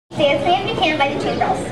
Dance Me If You Can by the Chamberlains.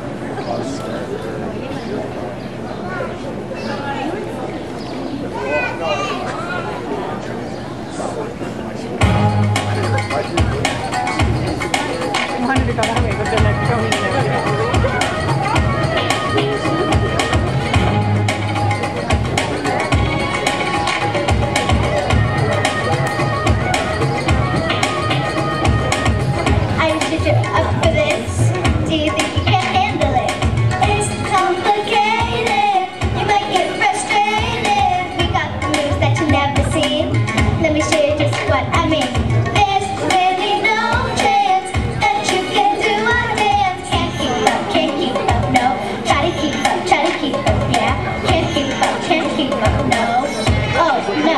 Let me show you just what I mean. There's really no chance that you can do a dance. Can't keep up, no. Try to keep up, yeah. Can't keep up, no. Oh, no,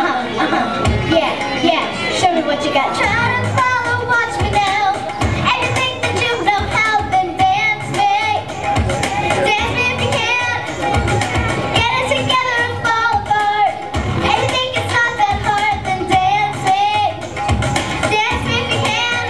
yeah. Show me what you got. Try to follow, watch me now. Anything that you know how, then dance me. Dance me if you can. Get it together and fall apart. Anything it's not that hard, then dance me. Dance me if you can.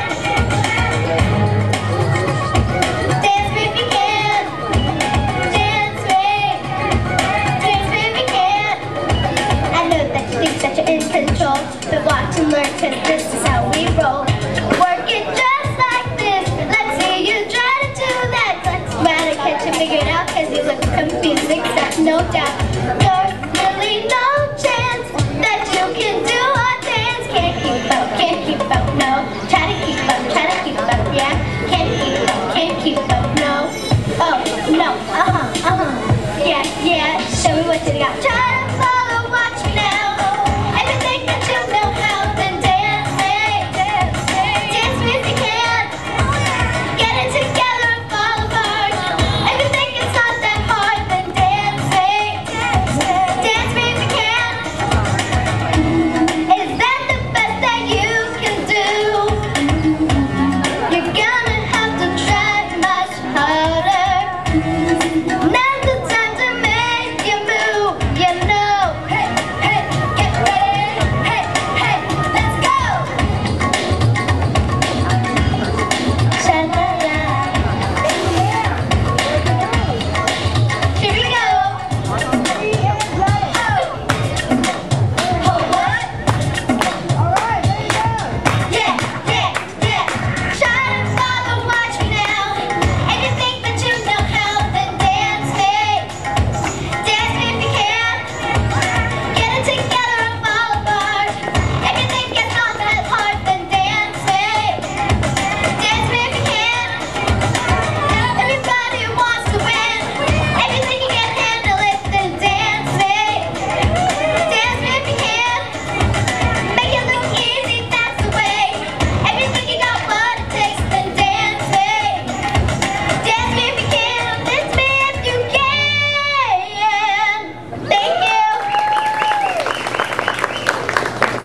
Dance me if you can. Dance me. Dance me if you can. I know that you think that you're in control, but watch and learn, 'cause this is how we roll. Work it just like this. Let's see you try to do that. Let's glad I catch you figured out, 'cause you look confused, except no doubt.